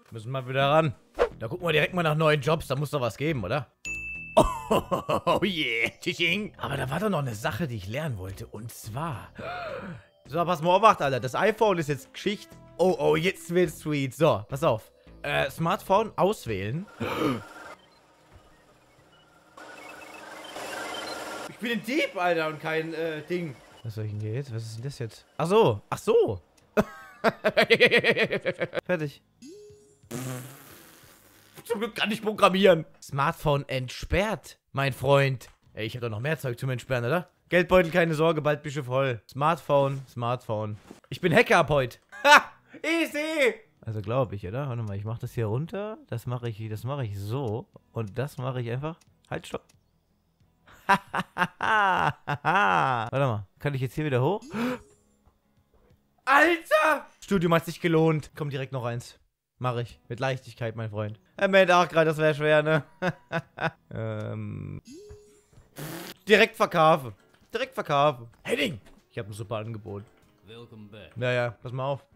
Müssen wir wieder ran. Da gucken wir direkt mal nach neuen Jobs. Da muss doch was geben, oder? Oh yeah. Tsching. Aber da war doch noch eine Sache, die ich lernen wollte. Und zwar... So, pass mal auf, Alter. Das iPhone ist jetzt Geschichte. Oh, jetzt wird's sweet. So, pass auf. Smartphone auswählen. Ich bin ein Dieb, Alter, und kein, Ding. Was soll ich denn hier jetzt? Was ist denn das jetzt? Ach so. Ach so. Fertig. Zum Glück kann ich programmieren. Smartphone entsperrt, mein Freund. Ey, ich hab doch noch mehr Zeug zum Entsperren, oder? Geldbeutel, keine Sorge, bald bist du voll. Smartphone. Ich bin Hacker ab heute. Ha! Easy! Also glaube ich, oder? Warte mal, ich mache das hier runter. Das mache ich so. Und das mache ich einfach. Halt, stopp. Warte mal, kann ich jetzt hier wieder hoch? Alter! Studium hat sich gelohnt. Komm, direkt noch eins. Mache ich. Mit Leichtigkeit, mein Freund. Er meint auch gerade, das wäre schwer, ne? Direkt verkaufen. Henning! Ich habe ein super Angebot. Naja, pass mal auf.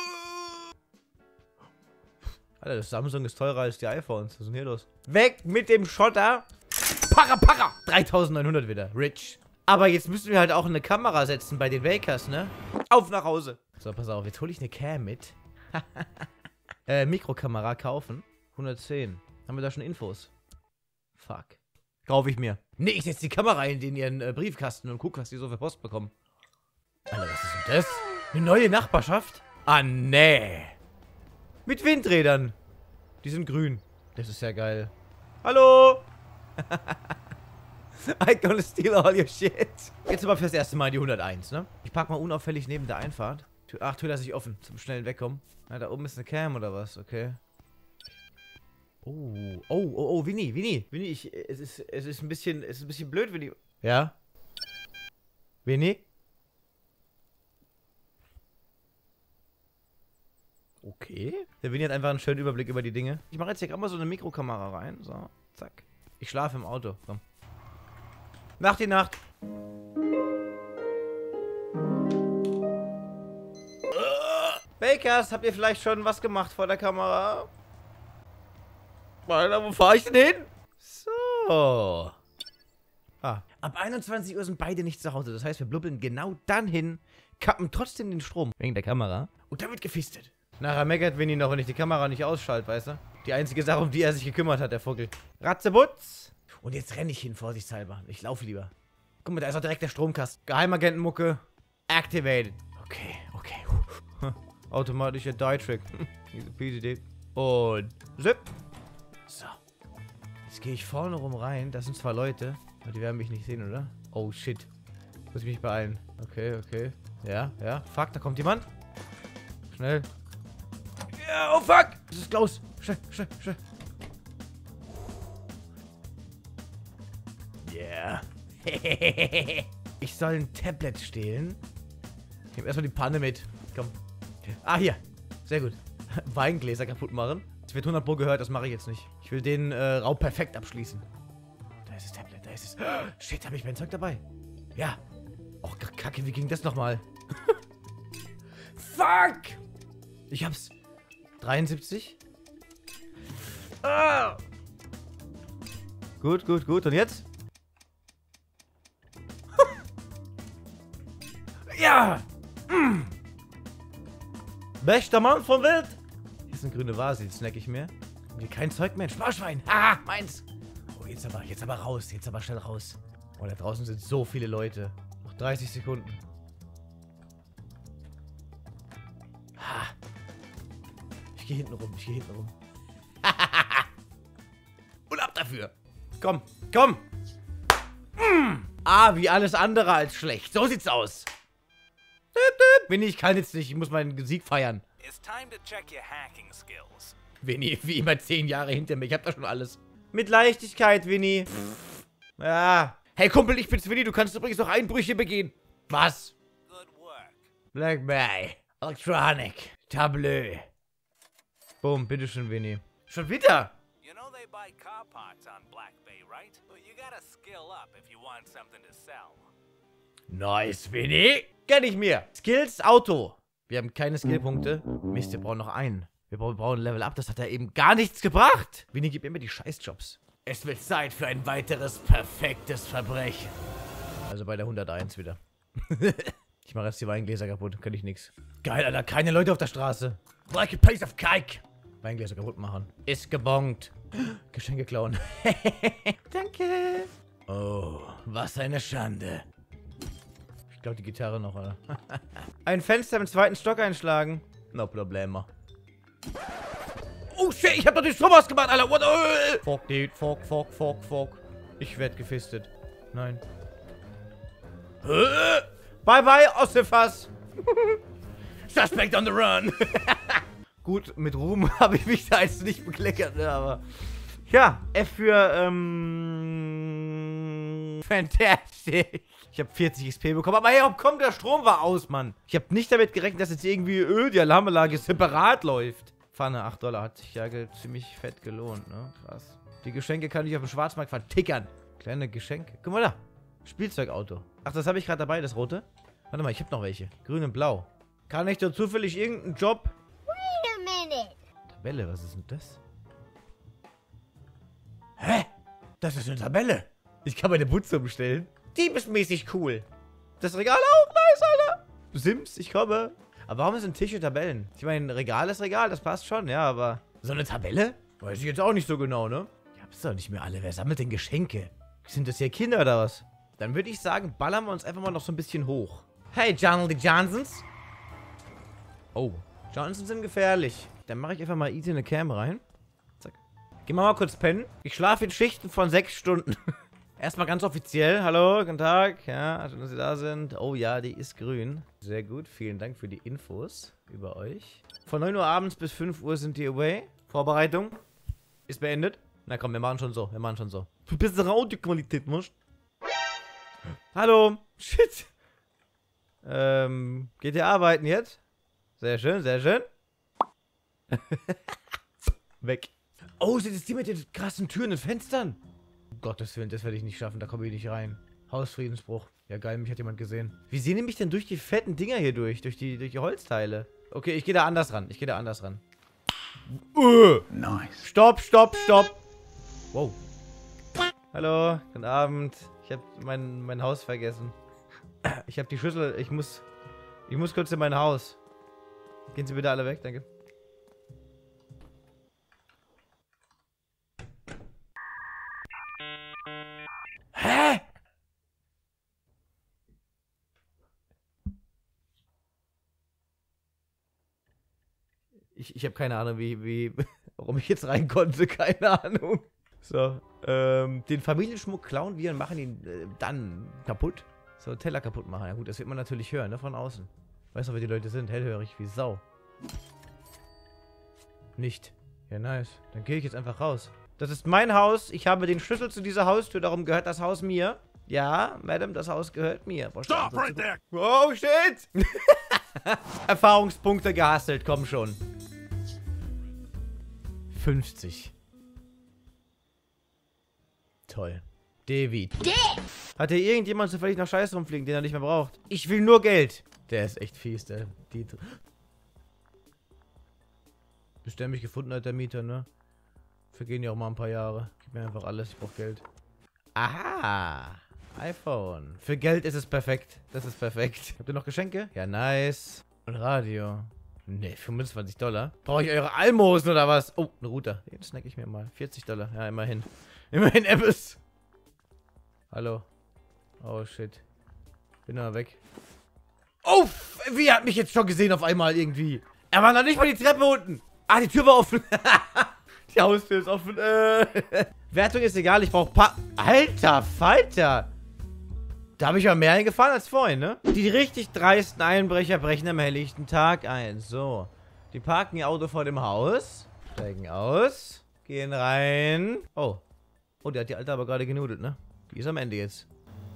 Alter, das Samsung ist teurer als die iPhones. Was ist denn hier los? Weg mit dem Schotter! Para! 3900 wieder. Rich. Aber jetzt müssen wir halt auch eine Kamera setzen bei den Wakers, ne? Auf nach Hause. So, pass auf. Jetzt hole ich eine Cam mit. Mikrokamera kaufen. 110. Haben wir da schon Infos? Fuck. Kaufe ich mir. Nee, ich setze die Kamera in ihren Briefkasten und guck, was die so für Post bekommen. Alter, was ist denn das? Eine neue Nachbarschaft? Ah, nee. Mit Windrädern. Die sind grün. Das ist ja geil. Hallo? I gonna steal all your shit. Jetzt aber fürs erste Mal die 101, ne? Ich park mal unauffällig neben der Einfahrt. Ach, Tür lasse ich offen, zum schnellen Wegkommen. Na, da oben ist eine Cam oder was? Okay. Oh, Winnie, es ist ein bisschen blöd, Winnie. Ja? Winnie? Okay. Der Winnie hat einfach einen schönen Überblick über die Dinge. Ich mache jetzt hier gerade mal so eine Mikrokamera rein. So, zack. Ich schlafe im Auto. Komm. Nacht die Nacht. Bakers, habt ihr vielleicht schon was gemacht vor der Kamera? Alter, wo fahre ich denn hin? So. Ab 21 Uhr sind beide nicht zu Hause. Das heißt, wir blubbeln genau dann hin, kappen trotzdem den Strom wegen der Kamera und dann wird gefistet. Nachher meckert Winnie noch, wenn ich die Kamera nicht ausschalte, weißt du? Die einzige Sache, um die er sich gekümmert hat, der Vogel. Ratzebutz. Und jetzt renne ich hin, vorsichtshalber. Ich laufe lieber. Guck mal, da ist auch direkt der Stromkasten. Geheimagentenmucke. Activated. Okay. Automatischer Die-Trick. Easy peasy, Dick. Und zip. So. Jetzt gehe ich vorne rum rein. Das sind 2 Leute. Aber die werden mich nicht sehen, oder? Oh, shit. Muss ich mich beeilen. Okay. Ja. Fuck, da kommt jemand. Schnell. Ja, oh fuck. Das ist Klaus. Schnell. Yeah. Ich soll ein Tablet stehlen. Ich nehme erstmal die Panne mit. Komm. Ah, hier. Sehr gut. Weingläser kaputt machen. Das wird 100 Pro gehört, das mache ich jetzt nicht. Ich will den Raub perfekt abschließen. Da ist das Tablet, da ist es. Shit, habe ich mein Zeug dabei? Ja. Och, Kacke, wie ging das nochmal? Fuck! Ich hab's. 73. Ah! Gut. Und jetzt? Ja! Bester Mann von Welt! Hier ist eine grüne Vase, die snack ich mir. Und hier kein Zeug mehr. Sparschwein! Ah, meins! Oh, jetzt aber raus. Jetzt aber schnell raus. Oh, da draußen sind so viele Leute. Noch 30 Sekunden. Ha. Ich gehe hinten rum. Und ab dafür. Komm. Wie alles andere als schlecht. So sieht's aus. Winnie, ich kann jetzt nicht. Ich muss meinen Sieg feiern. Winnie, wie immer 10 Jahre hinter mir. Ich hab da schon alles. Mit Leichtigkeit, Winnie. Ja. Hey, Kumpel, ich bin's, Winnie. Du kannst übrigens noch Einbrüche begehen. Was? Blackberry. Electronic. Tableau. Boom, bitteschön, Winnie. Schon wieder? You know they buy car parts on Black Bay, right? But you gotta skill up if you want something to sell. Nice, Winnie. Gönn ich mir. Skills, Auto. Wir haben keine Skillpunkte. Mist, wir brauchen noch einen. Wir brauchen Level Up. Das hat ja eben gar nichts gebracht. Winnie, gib mir immer die Scheißjobs. Es wird Zeit für ein weiteres perfektes Verbrechen. Also bei der 101 wieder. Ich mache jetzt die Weingläser kaputt. Kann ich nix. Geil, Alter. Keine Leute auf der Straße. Like a piece of cake. Weingläser kaputt machen. Ist gebongt. Geschenke klauen. Danke. Oh, was eine Schande. Ich glaube, die Gitarre noch, oder? Ein Fenster im 2. Stock einschlagen. No problemo. Oh shit, ich hab doch den Strom ausgemacht, Alter. What? Fuck, dude. Fuck. Ich werd gefistet. Nein. Bye, bye, Ossifas. Suspect on the run. Gut, mit Ruhm habe ich mich da jetzt nicht bekleckert, ne, aber... Ja, F für, fantastisch. Ich habe 40 XP bekommen, aber hey, komm, der Strom war aus, Mann. Ich habe nicht damit gerechnet, dass jetzt irgendwie, die Alarmanlage separat läuft. Pfanne, 8 $, hat sich ja ziemlich fett gelohnt, ne? Krass. Die Geschenke kann ich auf dem Schwarzmarkt vertickern. Kleine Geschenke. Guck mal da. Spielzeugauto. Ach, das habe ich gerade dabei, das rote. Warte mal, ich habe noch welche. Grün und blau. Kann ich da zufällig irgendeinen Job? Wait a minute. Tabelle, was ist denn das? Hä? Das ist eine Tabelle. Ich kann meine Butze umstellen. Diebesmäßig cool. Das Regal auch nice, Alter. Sims, ich komme. Aber warum sind Tische Tabellen? Ich meine, Regal ist Regal, das passt schon, ja, aber... So eine Tabelle? Weiß ich jetzt auch nicht so genau, ne? Ich hab's doch nicht mehr alle. Wer sammelt denn Geschenke? Sind das hier Kinder oder was? Dann würde ich sagen, ballern wir uns einfach mal noch so ein bisschen hoch. Hey, Johnny Johnsons. Oh, Johnsons sind gefährlich. Dann mache ich einfach mal easy eine Cam rein. Zack. Gehen wir mal kurz pennen. Ich schlafe in Schichten von 6 Stunden. Erstmal ganz offiziell. Hallo, guten Tag. Ja, schön, dass Sie da sind. Oh ja, die ist grün. Sehr gut. Vielen Dank für die Infos über euch. Von 9 Uhr abends bis 5 Uhr sind die away. Vorbereitung ist beendet. Na komm, wir machen schon so. Für bessere Audioqualität, musst. Hallo. Shit. Geht ihr arbeiten jetzt? Sehr schön, sehr schön. Weg. Oh, sind es die mit den krassen Türen und Fenstern? Um Gottes Willen, das werde ich nicht schaffen, da komme ich nicht rein. Hausfriedensbruch. Ja geil, mich hat jemand gesehen. Wie sehen nämlich denn durch die fetten Dinger hier durch die Holzteile? Okay, ich gehe da anders ran. Nice. Stopp. Wow. Hallo, guten Abend. Ich habe mein Haus vergessen. Ich habe die Schlüssel. Ich muss kurz in mein Haus. Gehen Sie bitte alle weg, danke. Hä? Ich habe keine Ahnung, warum ich jetzt rein konnte. Keine Ahnung. So, den Familienschmuck klauen wir und machen ihn dann kaputt. So, Teller kaputt machen. Ja gut, das wird man natürlich hören, ne, von außen. Weißt du, wer die Leute sind? Hellhörig wie Sau. Nicht. Ja, nice. Dann gehe ich jetzt einfach raus. Das ist mein Haus. Ich habe den Schlüssel zu dieser Haustür. Darum gehört das Haus mir. Ja, Madame, das Haus gehört mir. Stop right there! Oh, shit! Erfahrungspunkte gehasselt. Komm schon. 50. Toll. David. Hat hier irgendjemand zufällig noch Scheiß rumfliegen, den er nicht mehr braucht? Ich will nur Geld. Der ist echt fies, der Dieter. Bis der mich gefunden hat, der Mieter, ne? Vergehen ja auch mal ein paar Jahre. Gib mir einfach alles, ich brauch Geld. Aha! iPhone. Für Geld ist es perfekt. Das ist perfekt. Habt ihr noch Geschenke? Ja, nice. Und Radio. Ne, 25 $. Brauche ich eure Almosen oder was? Oh, ein Router. Den snack ich mir mal. 40 $. Ja, immerhin. Immerhin Apples. Hallo. Oh, shit. Bin aber weg. Oh, wie hat mich jetzt schon gesehen auf einmal irgendwie? Er war noch nicht mal die Treppe unten. Ah, die Tür war offen. Die Haustür ist offen. Wertung ist egal, ich brauche Alter Falter. Da habe ich ja mehr eingefahren als vorhin, ne? Die richtig dreisten Einbrecher brechen am helllichten Tag ein. So. Die parken ihr Auto vor dem Haus. Steigen aus. Gehen rein. Oh. Oh, der hat die Alte aber gerade genudelt, ne? Die ist am Ende jetzt.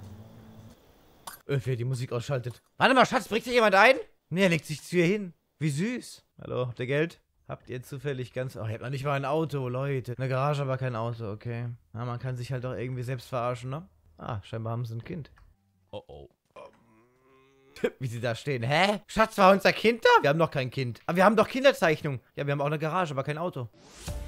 Wer die Musik ausschaltet. Warte mal, Schatz, bringt sich jemand ein? Ne, er legt sich zu ihr hin. Wie süß. Hallo, habt ihr Geld? Habt ihr zufällig ganz... Oh, ihr habt noch nicht mal ein Auto, Leute. Eine Garage, aber kein Auto, okay. Na, man kann sich halt doch irgendwie selbst verarschen, ne? Ah, scheinbar haben sie ein Kind. Oh, oh. Wie sie da stehen. Hä? Schatz, war unser Kind da? Wir haben noch kein Kind. Aber wir haben doch Kinderzeichnung. Ja, wir haben auch eine Garage, aber kein Auto.